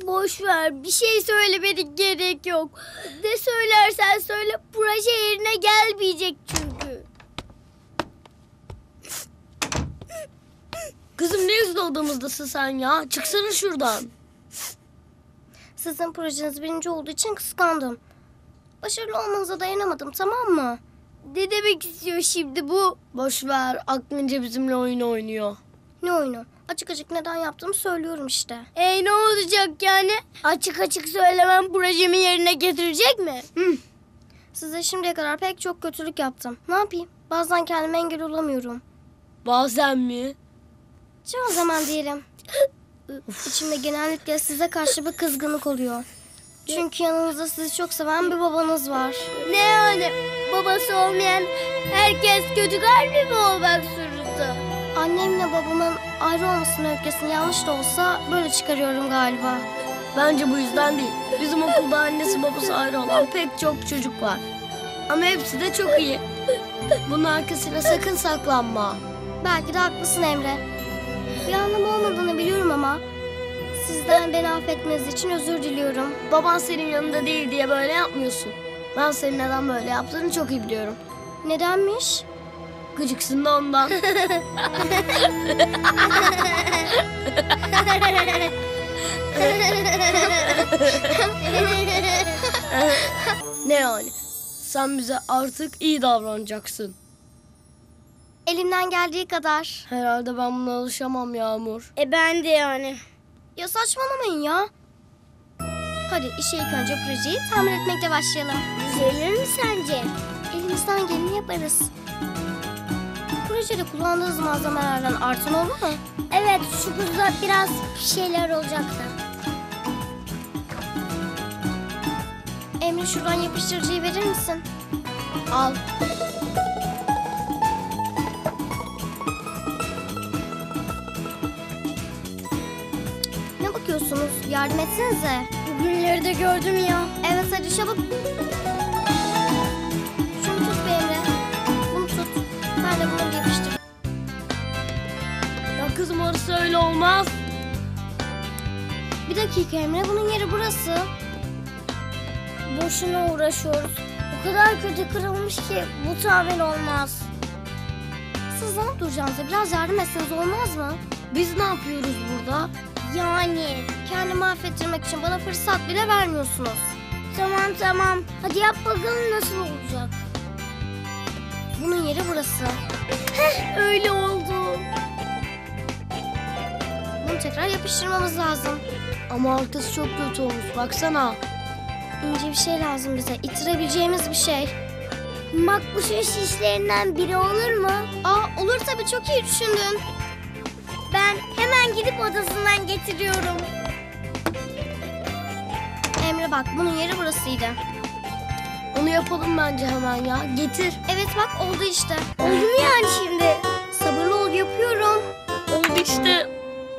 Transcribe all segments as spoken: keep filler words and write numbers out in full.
Boş ver, bir şey söylemene gerek yok. Ne söylersen söyle, proje yerine gelmeyecek çünkü. Kızım ne yüzle odamızdasın sen ya? Çıksana şuradan. Sizin projeniz birinci olduğu için kıskandım. Başarılı olmanıza dayanamadım, tamam mı? Ne demek istiyor şimdi bu? Boş ver, aklınca bizimle oyun oynuyor. Ne oyunu? Açık açık neden yaptığımı söylüyorum işte. E ne olacak yani? Açık açık söylemem projemi yerine getirecek mi? Hı. Size şimdiye kadar pek çok kötülük yaptım. Ne yapayım? Bazen kendime engel olamıyorum. Bazen mi? Çoğu zaman diyelim. İçimde genellikle size karşı bir kızgınlık oluyor. Çünkü yanınızda sizi çok seven bir babanız var. Ne yani? Babası olmayan herkes kötü kalpli mi olmak zorunda? Annemle babamın ayrı olmasının öfkesini yanlış da olsa böyle çıkarıyorum galiba. Bence bu yüzden değil. Bizim okulda annesi babası ayrı olan pek çok çocuk var. Ama hepsi de çok iyi. Bunun arkasına sakın saklanma. Belki de haklısın Emre. Bir anlamı olmadığını biliyorum ama sizden beni affetmeniz için özür diliyorum. Baban senin yanında değil diye böyle yapmıyorsun. Ben senin neden böyle yaptığını çok iyi biliyorum. Nedenmiş? Gıcıksın da ondan. Ne yani? Sen bize artık iyi davranacaksın. Elimden geldiği kadar. Herhalde ben buna alışamam Yağmur. E ben de yani. Ya saçmalamayın ya. Hadi işe ilk önce projeyi tamir etmekle başlayalım. Düzelir mi sence? Elimizden geleni yaparız. Projede kullandığınız malzemelerden artan oldu mu? Evet, şu kutuda biraz şeyler olacaktı. Emre, şuradan yapıştırıcıyı verir misin? Al. Ne bakıyorsunuz? Yardım etsenize. Bugünleri de gördüm ya. Evet, hadi çabuk. Şunu tut be Emre. Bunu tut. Ben de bunu yapıştır. Ya kızım orası öyle olmaz. Bir dakika Emre, bunun yeri burası. Boşuna uğraşıyoruz. O kadar kötü kırılmış ki bu tamir olmaz. Siz ne yapacağınıza biraz yardım etseniz olmaz mı? Biz ne yapıyoruz burada? Yani kendimi affettirmek için bana fırsat bile vermiyorsunuz. Tamam tamam. Hadi yap bakalım nasıl olacak. Bunun yeri burası. Heh, öyle oldu. Bunu tekrar yapıştırmamız lazım. Ama arkası çok kötü olmuş. Baksana. İnce bir şey lazım bize. İttirebileceğimiz bir şey. Makbuşun şişlerinden biri olur mu? Aa, olur tabii, çok iyi düşündün. Ben hemen gidip odasından getiriyorum. Emre bak, bunun yeri burasıydı. Onu yapalım bence hemen ya. Getir. Evet bak, oldu işte. Oldu mu yani şimdi? Sabırlı ol, yapıyorum. Oldu işte.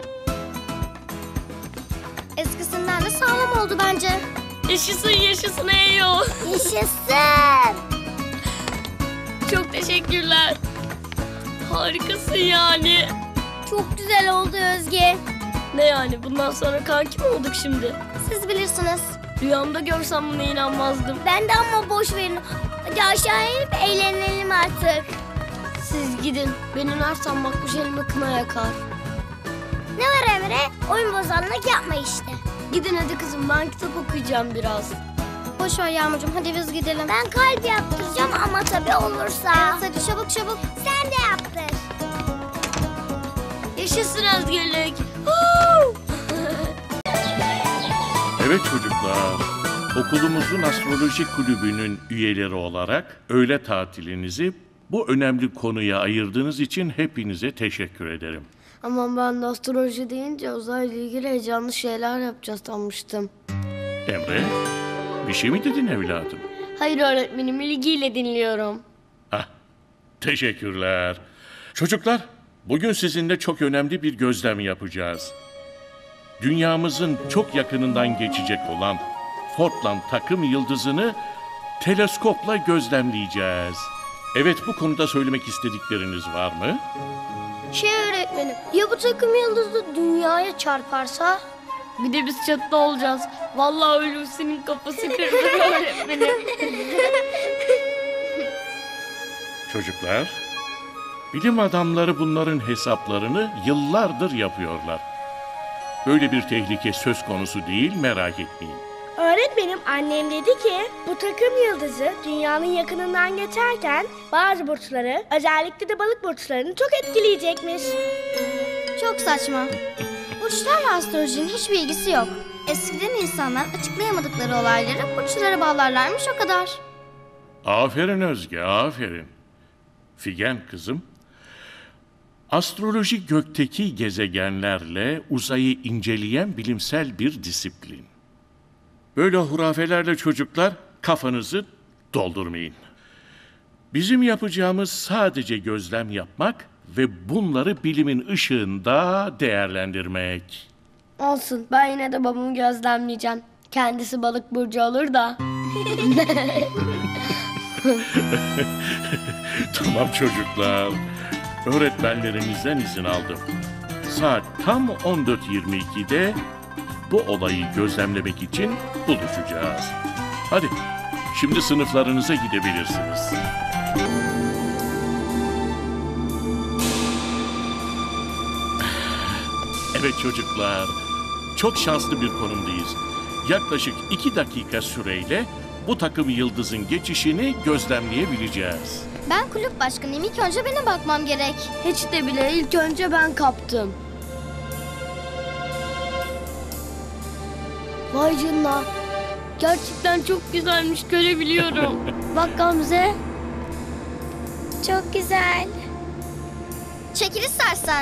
Eskisinden de sağlam oldu bence. Yaşasın yaşasın Eyo. Yaşasın. Çok teşekkürler. Harikasın yani. Çok güzel oldu Özge. Ne yani, bundan sonra kanki mi olduk şimdi? Siz bilirsiniz. Rüyamda görsem buna inanmazdım. Ben de, ama boş verin. Hadi aşağı inip eğlenelim artık. Siz gidin. Ben inersem Makbuş elime kına yakar. Ne var Emre? Oyun bozanlık yapma işte. Gidin hadi kızım, ben kitap okuyacağım biraz. Boş ver Yağmurcuğum, hadi biz gidelim. Ben kalp yaptıracağım ama tabii olursa. Evet, hadi çabuk çabuk. Sen de yaptır. Yaşasın özgürlük. Evet çocuklar, okulumuzun astroloji kulübünün üyeleri olarak öğle tatilinizi bu önemli konuya ayırdığınız için hepinize teşekkür ederim. Ama ben de astroloji deyince uzayla ilgili heyecanlı şeyler yapacağız sanmıştım. Emre, bir şey mi dedin evladım? Hayır öğretmenim, ilgiyle dinliyorum. Ah, teşekkürler. Çocuklar, bugün sizinle çok önemli bir gözlem yapacağız. Dünyamızın çok yakınından geçecek olan Fortland takım yıldızını teleskopla gözlemleyeceğiz. Evet, bu konuda söylemek istedikleriniz var mı? Şey öğretmenim, ya bu takım yıldızı dünyaya çarparsa? Bir de biz çatıda olacağız. Vallahi Hulusi'nin kafası kırılır öğretmenim. Çocuklar, bilim adamları bunların hesaplarını yıllardır yapıyorlar. Böyle bir tehlike söz konusu değil, merak etmeyin. Öğretmenim, annem dedi ki bu takım yıldızı dünyanın yakınından geçerken bazı burçları, özellikle de balık burçlarını çok etkileyecekmiş. Çok saçma. Burçlarla astrolojinin hiçbir ilgisi yok. Eskiden insanlar açıklayamadıkları olayları burçlara bağlarlarmış, o kadar. Aferin Özge, aferin. Figen kızım, astroloji gökteki gezegenlerle uzayı inceleyen bilimsel bir disiplin. Böyle hurafelerle çocuklar kafanızı doldurmayın. Bizim yapacağımız sadece gözlem yapmak ve bunları bilimin ışığında değerlendirmek. Olsun, ben yine de babamı gözlemleyeceğim. Kendisi balık burcu olur da. Tamam çocuklar, öğretmenlerimizden izin aldım. Saat tam on dört yirmi ikide bu olayı gözlemlemek için buluşacağız. Hadi, şimdi sınıflarınıza gidebilirsiniz. Evet çocuklar, çok şanslı bir konumdayız. Yaklaşık iki dakika süreyle bu takım yıldızın geçişini gözlemleyebileceğiz. Ben kulüp başkanıyım. İlk önce benim bakmam gerek. Hiç de bile ilk önce ben kaptım. Vay canına. Gerçekten çok güzelmiş, görebiliyorum. Bak Gamze. Çok güzel. Çekil istersen.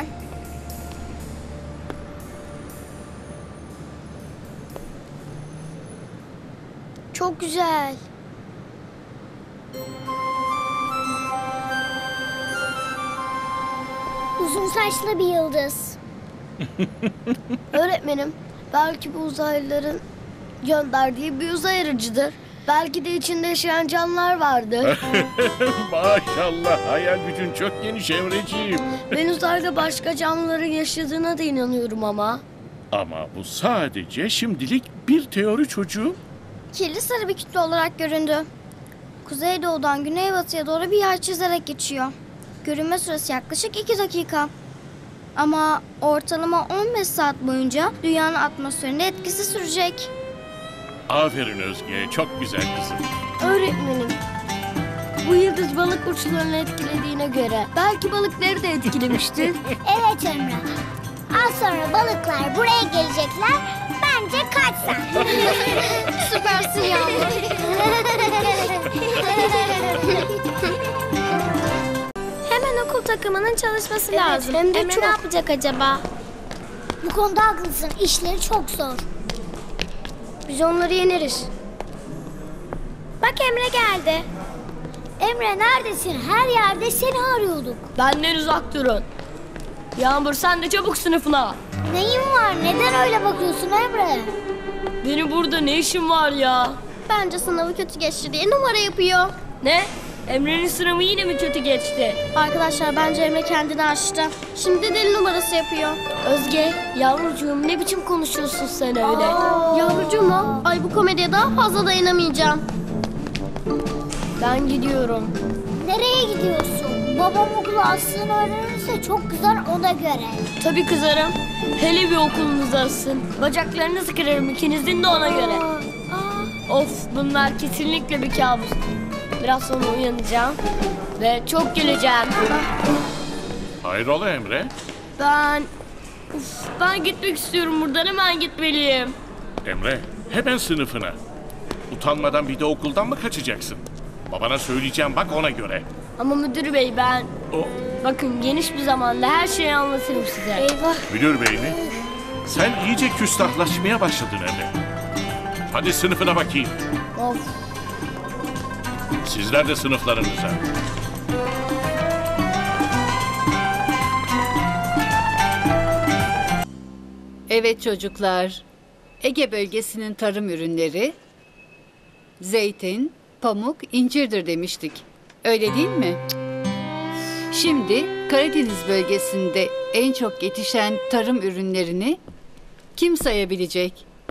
Çok güzel. Uzun saçlı bir yıldız. Öğretmenim, belki bu uzaylıların gönderdiği bir uzay aracıdır. Belki de içinde yaşayan canlılar vardır. Maşallah, hayal gücün çok geniş Emreciğim. Ben uzayda başka canlıların yaşadığına da inanıyorum ama. Ama bu sadece şimdilik bir teori çocuğum. Kirli sarı bir kütle olarak göründü. Kuzeydoğudan güneybatıya doğru bir yay çizerek geçiyor. Görünme süresi yaklaşık iki dakika. Ama ortalama on beş saat boyunca dünyanın atmosferinde etkisi sürecek. Aferin Özge, çok güzel kızım. Öğretmenim, bu yıldız balık burçlarını etkilediğine göre belki balıkları da etkilemiştir. Evet Emre. Az sonra balıklar buraya gelecekler. Bence kaç sen. Süpersin Yağmur. Hemen okul takımının çalışması lazım. hem de Emre çok. ne yapacak acaba? Bu konuda haklısın. İşleri çok zor. Biz onları yeneriz. Bak Emre geldi. Emre neredesin? Her yerde seni arıyorduk. Benden uzak durun. Yağmur, sen de çabuk sınıfına. Neyin var? Neden öyle bakıyorsun Emre? Benim burada ne işim var ya? Bence sınavı kötü geçti diye numara yapıyor. Ne? Emre'nin sınavı yine mi kötü geçti? Arkadaşlar bence Emre kendini açtı. Şimdi deli numarası yapıyor. Özge, yavrucuğum ne biçim konuşuyorsun sen öyle? Yavrucuğum mu? Ay bu komediye daha fazla dayanamayacağım. Ben gidiyorum. Nereye gidiyorsun? Babam okulu açtığını öğrenirse çok kızar, ona göre. Tabii kızarım. Hele bir okulunuz arasın. Bacaklarınızı kırarım ikinizin de ona göre. Of, bunlar kesinlikle bir kabus. Biraz sonra uyanacağım ve çok güleceğim. Hayrola Emre? Ben... Uf, ben gitmek istiyorum buradan, hemen gitmeliyim. Emre, hemen sınıfına. Utanmadan bir de okuldan mı kaçacaksın? Babana söyleyeceğim bak, ona göre. Ama müdür bey, ben... O Bakın, geniş bir zamanda her şeyi anlatırım size. Eyvah. müdür bey mi? Sen iyice küstahlaşmaya başladın Emre. Hadi sınıfına bakayım. Of. Sizler de sınıflarınıza. Evet çocuklar, Ege bölgesinin tarım ürünleri zeytin, pamuk, incirdir demiştik. Öyle değil mi? Şimdi Karadeniz bölgesinde en çok yetişen tarım ürünlerini Kim sayabilecek?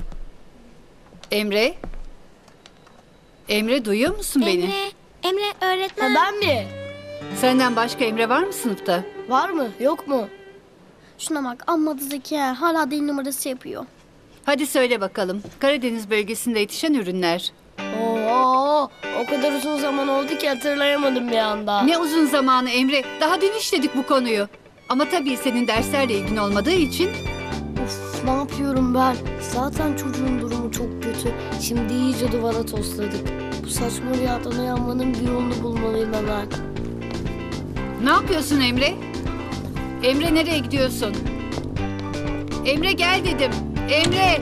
Emre? Emre duyuyor musun beni? Emre, Emre Ha, öğretmen. ben mi? Senden başka Emre var mı sınıfta? Var mı? Yok mu? Şuna bak amma da zeki ha. Hala dil numarası yapıyor. Hadi söyle bakalım. Karadeniz bölgesinde yetişen ürünler. Oo, o kadar uzun zaman oldu ki hatırlayamadım bir anda. Ne uzun zamanı Emre. Daha dün işledik bu konuyu. Ama tabii senin derslerle ilgin olmadığı için Of, ne yapıyorum ben? Zaten çocuğun durumu çok kötü. Şimdi iyice duvara tosladık. Bu saçma rüyadan uyanmanın bir yolunu bulmalıyım hemen. ne yapıyorsun Emre? Emre nereye gidiyorsun? Emre gel dedim. Emre!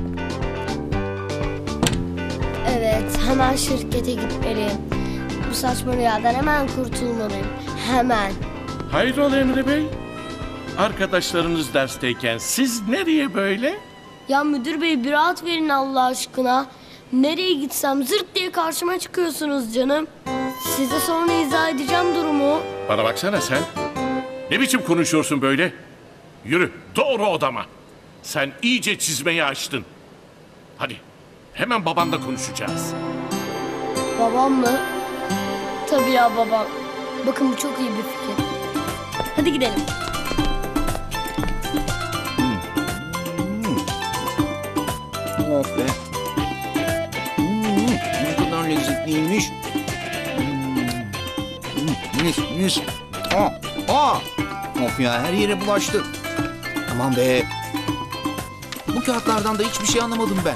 Evet, hemen şirkete gitmeliyim. Bu saçma rüyadan hemen kurtulmalıyım. Hemen. Hayrola Emre Bey? Arkadaşlarınız dersteyken siz nereye böyle? Ya müdür bey bir rahat verin Allah aşkına. Nereye gitsem zırt diye karşıma çıkıyorsunuz canım. Size sonra izah edeceğim durumu. Bana baksana sen. Ne biçim konuşuyorsun böyle? Yürü doğru odama. Sen iyice çizmeyi açtın. Hadi hemen babanla konuşacağız. Babam mı? Tabii ya babam. Bakın bu çok iyi bir fikir. Hadi gidelim. Of be. Hmm, ne kadar lezzetliymiş. Hmm, mis mis. Aa, aa. Of ya her yere bulaştı. Aman be. Bu kağıtlardan da hiçbir şey anlamadım ben.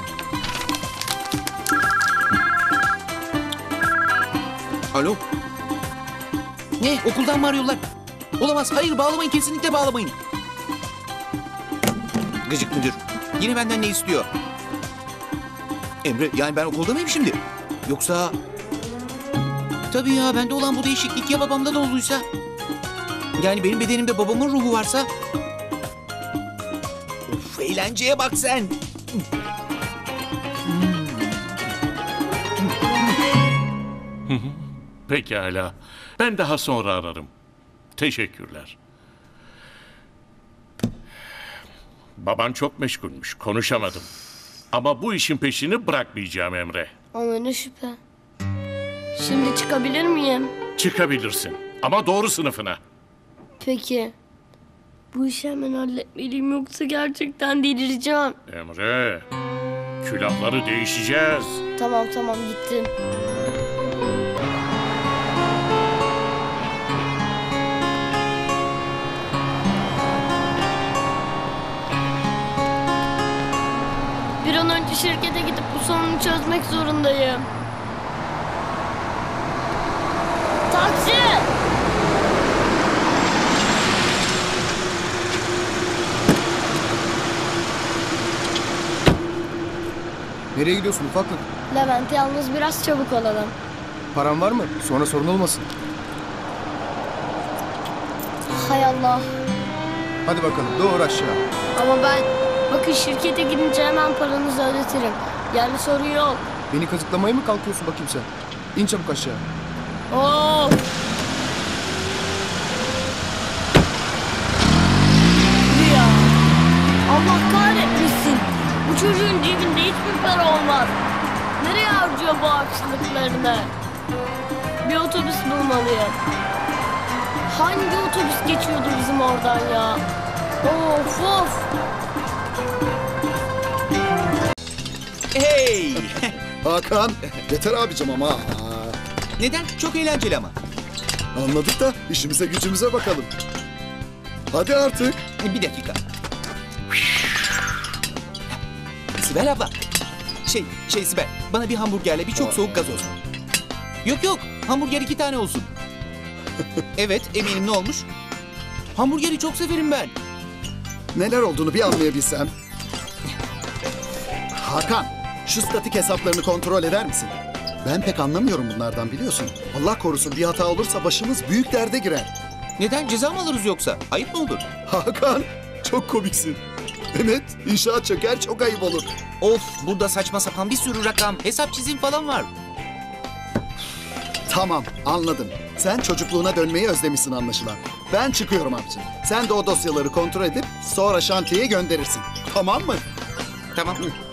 Alo. Ne? Okuldan mı arıyorlar? Olamaz. Hayır bağlamayın. Kesinlikle bağlamayın. Gıcık müdür. Yine benden ne istiyor? Emre yani ben okulda mıyım şimdi? Yoksa... Tabii ya bende olan bu değişiklik ya babamda da olduysa? Yani benim bedenimde babamın ruhu varsa... Of eğlenceye bak sen. Pekala. Ben daha sonra ararım. Teşekkürler. Baban çok meşgulmüş. Konuşamadım. Ama bu işin peşini bırakmayacağım Emre. Ama ne şüphe. Şimdi çıkabilir miyim? Çıkabilirsin. Ama doğru sınıfına. Peki. Bu işi hemen halletmeliyim yoksa gerçekten delireceğim. Emre. Külahları değişeceğiz. Tamam tamam gittim. Bir an önce şirkete gidip bu sorunu çözmek zorundayım. Taksi! Nereye gidiyorsun ufaklık? Levent yalnız biraz çabuk olalım. Paran var mı? Sonra sorun olmasın. Hay Allah. Hadi bakalım doğru aşağı. Ama ben bakın şirkete gidince hemen paranızı ödetirim. Yani sorun yok. Beni kazıklamaya mı kalkıyorsun bakayım sen? İn çabuk aşağı. Of! Ya! Allah kahretmesin. Bu çocuğun cebinde hiçbir para olmaz. Nereye harcıyor bu harçlıklarını? Bir otobüs bulmalıyım. Hangi otobüs geçiyordu bizim oradan ya? Of of! Hey! Hakan yeter abicim ama. Aa, Neden? Çok eğlenceli ama. anladık da işimize gücümüze bakalım. Hadi artık. Bir dakika. Sibel abla. Şey, şey Sibel. Bana bir hamburgerle bir çok soğuk gazoz. Yok yok. Hamburger iki tane olsun. Evet eminim ne olmuş? Hamburgeri çok severim ben. Neler olduğunu bir anlayabilsem. Hakan şu statik hesaplarını kontrol eder misin? Ben pek anlamıyorum bunlardan biliyorsun. Allah korusun bir hata olursa başımız büyük derde girer. Neden? Ceza mı alırız yoksa? Ayıp mı olur? Hakan çok komiksin. Evet inşaat çöker çok ayıp olur. Of burada saçma sapan bir sürü rakam, hesap çizim falan var. Tamam anladım. Sen çocukluğuna dönmeyi özlemişsin anlaşılan. Ben çıkıyorum abicim. Sen de o dosyaları kontrol edip sonra şantiyeye gönderirsin. Tamam mı? Tamam.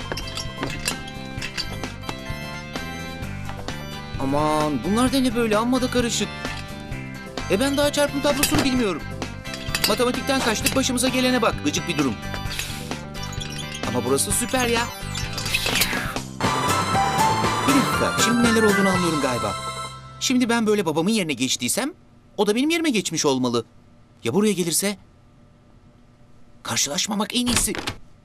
Aman bunlar da ne böyle, amma da karışık. E ben daha çarpım tablosunu bilmiyorum. Matematikten kaçtık, başımıza gelene bak. Gıcık bir durum. Ama burası süper ya. Bir dakika, şimdi neler olduğunu anlıyorum galiba. Şimdi ben böyle babamın yerine geçtiysem, o da benim yerime geçmiş olmalı. Ya buraya gelirse? Karşılaşmamak en iyisi.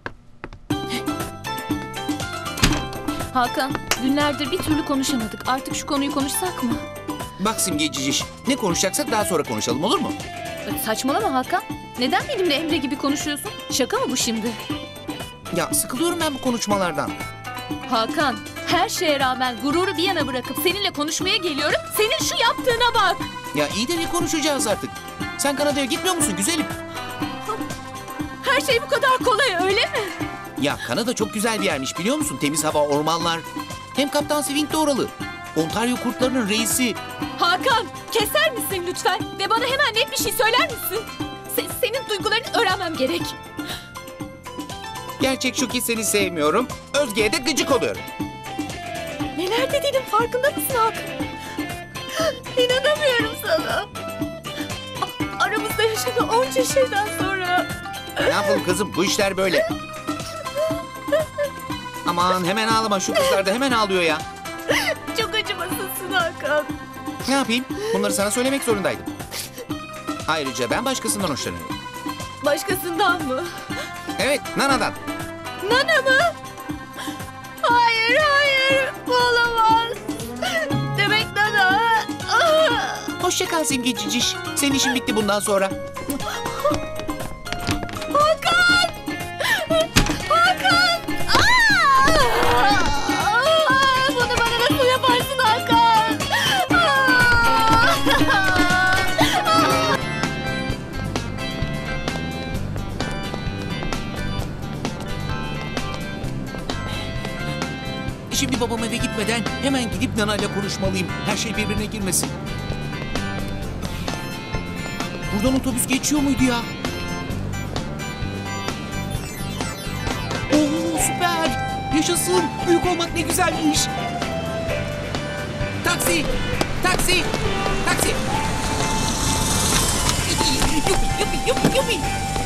Hakan, günlerdir bir türlü konuşamadık. Artık şu konuyu konuşsak mı? Bak Simge Ciciş, ne konuşacaksak daha sonra konuşalım, olur mu? Saçmalama Hakan. Neden benimle Emre gibi konuşuyorsun? Şaka mı bu şimdi? Ya sıkılıyorum ben bu konuşmalardan. Hakan, her şeye rağmen gururu bir yana bırakıp seninle konuşmaya geliyorum. Senin şu yaptığına bak. Ya iyi de ne konuşacağız artık? Sen Kanada'ya gitmiyor musun güzelim? Her şey bu kadar kolay öyle mi? Ya Kanada çok güzel bir yermiş biliyor musun? Temiz hava, ormanlar. Hem Kaptan Swing de oralı. Ontario kurtlarının reisi. Hakan, keser misin lütfen? Ve bana hemen net bir şey söyler misin? Se- senin duygularını öğrenmem gerek. Gerçek şu ki seni sevmiyorum. Özge'ye de gıcık oluyorum. Neler dediğinin farkında mısın Hakan? İnanamıyorum sana. A- aramızda yaşanan onca şeyden sonra... Ne yapalım kızım, bu işler böyle. Aman hemen ağlama, şu kızlar da hemen ağlıyor ya. Çok acımasızsın Hakan. Ne yapayım? Bunları sana söylemek zorundaydım. Ayrıca ben başkasından hoşlanıyorum. Başkasından mı? Evet, Nana'dan. Nana mı? Hayır, hayır. Bu olamaz. Demek Nana. Ah! Hoşça kal Simge Ciciş. Senin işin bitti bundan sonra. Hakan! Hakan! Aa! Aa! Bunu bana nasıl yaparsın Hakan? Aa! Şimdi babam eve gitmeden hemen gidip Nana'yla konuşmalıyım. Her şey birbirine girmesin. Buradan otobüs geçiyor muydu ya? Oo süper! Yaşasın! Büyük olmak ne güzelmiş! Taksi! Taksi! Taksi! Yupi yupi yupi yupi!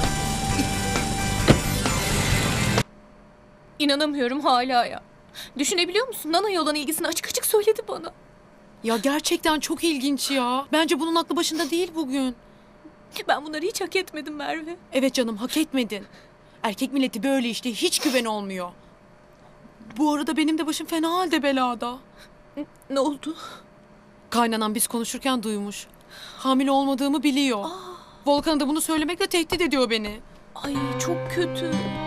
İnanamıyorum hala ya. Düşünebiliyor musun? Nana'ya olan ilgisini açık açık söyledi bana. Ya gerçekten çok ilginç ya. Bence bunun aklı başında değil bugün. Ben bunları hiç hak etmedim Merve. Evet canım, hak etmedin. Erkek milleti böyle işte, hiç güven olmuyor. Bu arada benim de başım fena halde belada. Ne oldu? Kaynanan biz konuşurken duymuş. Hamile olmadığımı biliyor. Volkan da bunu söylemekle tehdit ediyor beni. Ay çok kötü.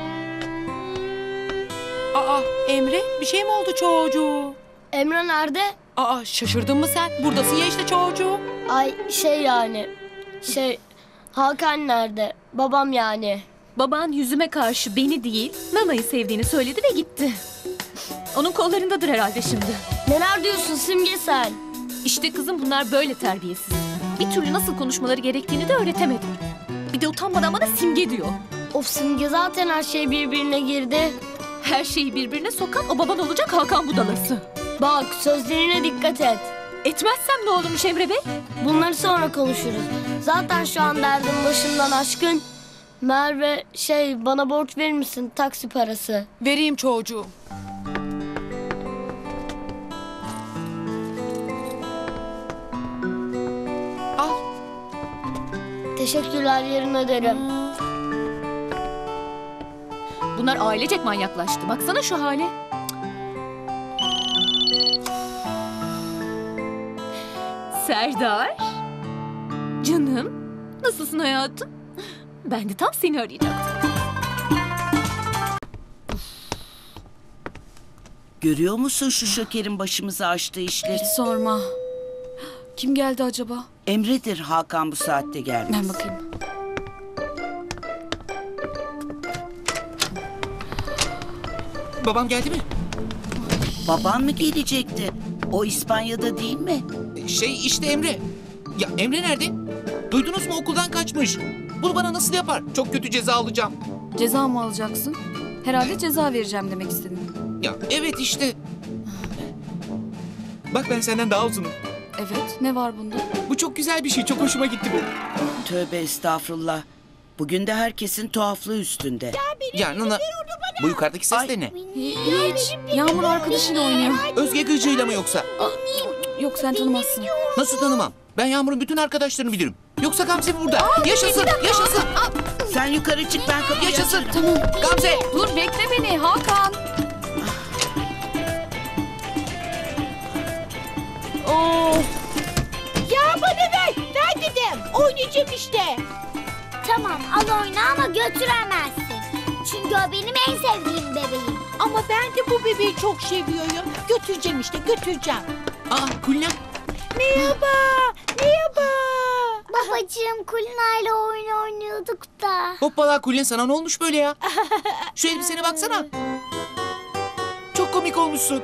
Aa Emre, bir şey mi oldu çocuğu? Emre nerede? Aa şaşırdın mı sen? Buradasın ya işte çocuğu. Ay şey yani. Şey Hakan nerede? Babam yani. Baban yüzüme karşı beni değil, Nana'yı sevdiğini söyledi ve gitti. Onun kollarındadır herhalde şimdi. Neler diyorsun Simge sen? İşte kızım bunlar böyle terbiyesiz. Bir türlü nasıl konuşmaları gerektiğini de öğretemedim. Bir de utanmadan bana Simge diyor. Of Simge zaten her şey birbirine girdi. Her şeyi birbirine sokan o baban olacak Hakan budalası. Bak sözlerine dikkat et. Etmezsem ne olurmuş Emre Bey? Bunları sonra konuşuruz. Zaten şu an derdim başımdan aşkın. Merve şey bana borç verir misin taksi parası? Vereyim çocuğu. Al. Teşekkürler yarın öderim. Bunlar ailecek manyaklaştı. Baksana şu hale. Serdar. Canım. Nasılsın hayatım? Ben de tam seni arayacaktım. Görüyor musun şu şokerin başımıza açtığı işleri? Hiç sorma. Kim geldi acaba? Emre'dir Hakan bu saatte gelmez. Ben bakayım. Babam geldi mi? Baban mı gelecekti? O İspanya'da değil mi? Şey işte Emre. Ya Emre nerede? Duydunuz mu, okuldan kaçmış. Bunu bana nasıl yapar? Çok kötü ceza alacağım. Ceza mı alacaksın? Herhalde ceza vereceğim demek istedin. Ya evet işte. Bak ben senden daha uzunum. Evet, ne var bunda? Bu çok güzel bir şey. Çok hoşuma gitti bu. Tövbe estağfurullah. Bugün de herkesin tuhaflığı üstünde. Ya Nana, bu yukarıdaki ses Ay. de ne? Hiç. Yağmur arkadaşıyla oynuyor. Özge Gıcı'yla mı yoksa? Yok, sen tanımazsın. Nasıl tanımam? Ben Yağmur'un bütün arkadaşlarını bilirim. Yoksa Gamze mi burada? Yaşasın, yaşasın. Sen yukarı çık, ben kapıyı Yaşasın. açarım. Tamam. Gamze. Dur, bekle beni Hakan. Of. Ya bana ver. Ver dedim. Oynayacağım işte. Tamam al oyna ama götüremezsin. Çünkü o benim en sevdiğim bebeğim. Ama ben de bu bebeği çok seviyorum. Götüreceğim işte götüreceğim. Aa Kulina. Merhaba. Merhaba. Babacığım Kulina'yla oyun oynuyorduk da. Hoppala Kulina, sana ne olmuş böyle ya? Şu elbisene baksana. Çok komik olmuşsun.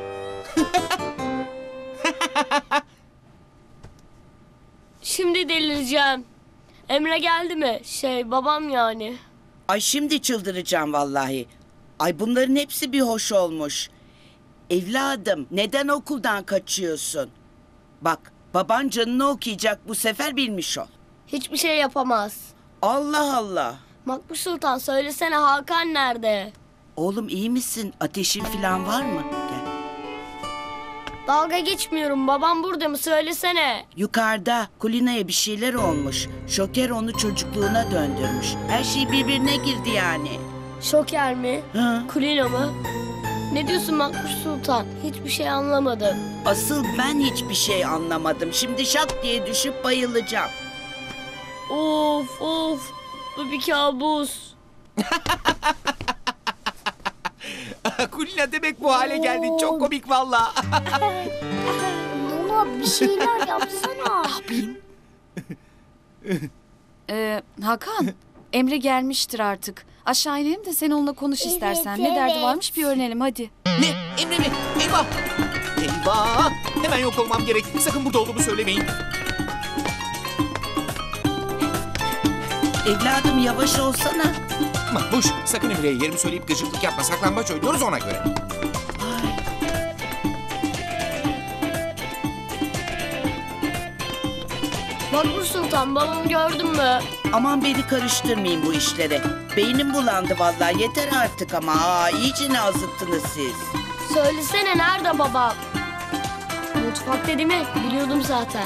Şimdi delireceğim. Emre geldi mi? Şey babam yani. Ay şimdi çıldıracağım vallahi. Ay bunların hepsi bir hoş olmuş. Evladım, neden okuldan kaçıyorsun? Bak, baban canını okuyacak bu sefer, bilmiş ol. Hiçbir şey yapamaz. Allah Allah. Makbuş Sultan söylesene Hakan nerede? Oğlum iyi misin? Ateşin falan var mı? Gel. Dalga geçmiyorum. Babam burada mı? Söylesene. Yukarıda Kulina'ya bir şeyler olmuş. Şoker onu çocukluğuna döndürmüş. Her şey birbirine girdi yani. Şoker mi? Hı? Kulina mı? Ne diyorsun Makbuş Sultan? Hiçbir şey anlamadım. Asıl ben hiçbir şey anlamadım. Şimdi şak diye düşüp bayılacağım. Of of. Bu bir kabus. Kulina demek bu hale geldin. Çok komik valla. Nana bir şeyler yapsana. Ee, Hakan, Emre gelmiştir artık. Aşağı inelim de sen onunla konuş Evet, istersen. Ne derdi evet. varmış bir öğrenelim hadi. Ne? Emre mi? Eyvah. Eyvah. Hemen yok olmam gerek. Sakın burada olduğumu söylemeyin. Evladım yavaş olsana. Makbuş, sakın Emre'ye yerimi söyleyip gıcıklık yapma. Saklambaç oynuyoruz ona göre. Makbuş Sultan babamı gördün mü? Aman beni karıştırmayın bu işlere. Beynim bulandı vallahi, yeter artık ama. Aa, iyice azıttınız siz. Söylesene nerede babam? Mutfakta değil mi? Biliyordum zaten.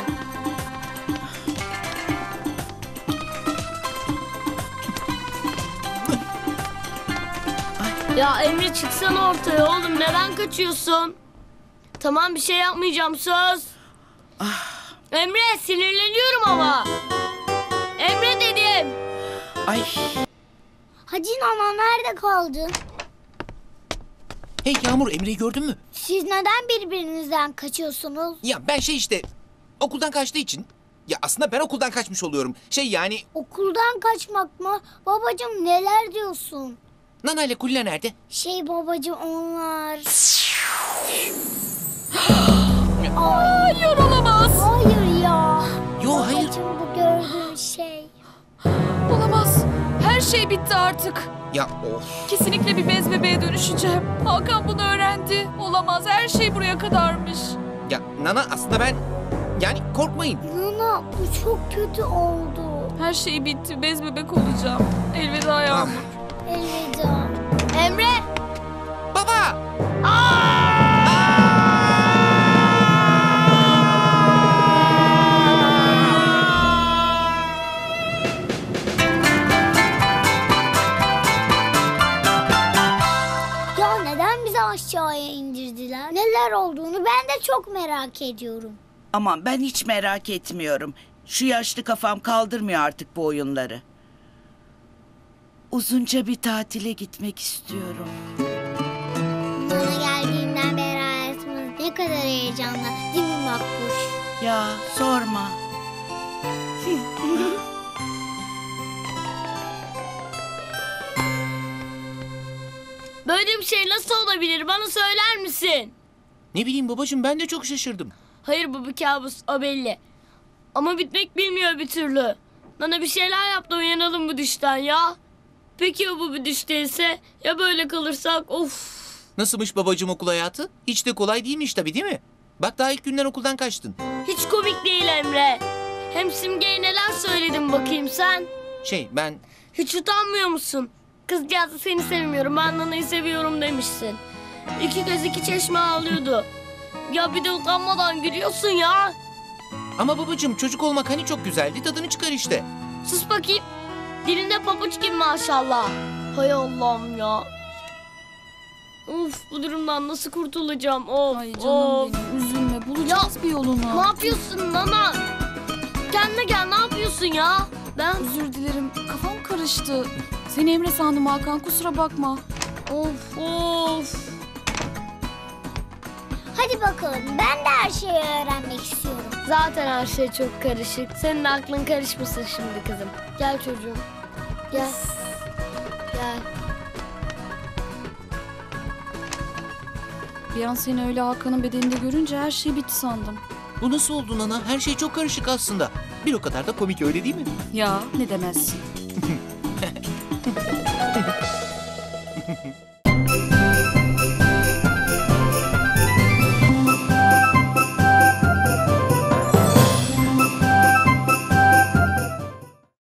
Ya Emre çıksana ortaya oğlum. Neden kaçıyorsun? Tamam bir şey yapmayacağım söz. Emre sinirleniyorum ama. Emre dedim. Ay. Hacı Nana nerede kaldın? Hey Yağmur, Emre'yi gördün mü? Siz neden birbirinizden kaçıyorsunuz? Ya ben şey işte okuldan kaçtığı için. Ya aslında ben okuldan kaçmış oluyorum. Şey yani Okuldan kaçmak mı? Babacığım neler diyorsun? Nana ile Kulina nerede? Şey babacığım onlar... Hayır olamaz. Hayır ya. Yo hayır. Babacığım bu gördüğün şey. Olamaz. Her şey bitti artık. Ya of. Kesinlikle bir bez bebeğe dönüşeceğim. Hakan bunu öğrendi. Olamaz, her şey buraya kadarmış. Ya Nana aslında ben yani korkmayın. Nana bu çok kötü oldu. Her şey bitti, bez bebek olacağım. Elveda Yağmur. Elveda. Emre. Baba! Ya neden bizi aşağıya indirdiler? Neler olduğunu ben de çok merak ediyorum. Aman ben hiç merak etmiyorum. Şu yaşlı kafam kaldırmıyor artık bu oyunları. Uzunca bir tatile gitmek istiyorum. Nana geldiğinden beri hayatımız ne kadar heyecanlı değil mi Makbuş? Ya sorma. Böyle bir şey nasıl olabilir? Bana söyler misin? Ne bileyim babacığım, ben de çok şaşırdım. Hayır bu bir kabus o belli. Ama bitmek bilmiyor bir türlü. Bana bir şeyler yap da uyanalım bu düşten ya. Peki ya bu bir düş değilse? Ya böyle kalırsak? Of. Nasılmış babacığım okul hayatı? Hiç de kolay değilmiş tabii değil mi? Bak daha ilk günden okuldan kaçtın. Hiç komik değil Emre. Hem Simge'ye neler söyledin bakayım sen? Şey ben... Hiç utanmıyor musun? Kızcağızı seni sevmiyorum, ben Nana'yı seviyorum demişsin. İki göz iki çeşme ağlıyordu. Ya bir de utanmadan gülüyorsun ya. Ama babacığım çocuk olmak hani çok güzeldi, tadını çıkar işte. Sus bakayım. Dilinde pabuç gibi maşallah. Hay Allah'ım ya. Of, bu durumdan nasıl kurtulacağım? Of, Ay canım of. benim, üzülme, bulacağız bir yolunu. Ne yapıyorsun Nana? Kendine gel, ne yapıyorsun ya? Ben... Özür dilerim, kafam karıştı. Seni Emre sandım Hakan, kusura bakma. Of, of. Hadi bakalım, ben de her şeyi öğrenmek istiyorum. Zaten her şey çok karışık. Senin aklın karışmasın şimdi kızım. Gel çocuğum. Gel. Gel. Bir an seni öyle Hakan'ın bedeninde görünce her şey bitti sandım. Bu nasıl oldu Nana? Her şey çok karışık aslında. Bir o kadar da komik öyle değil mi? Ya ne demezsin.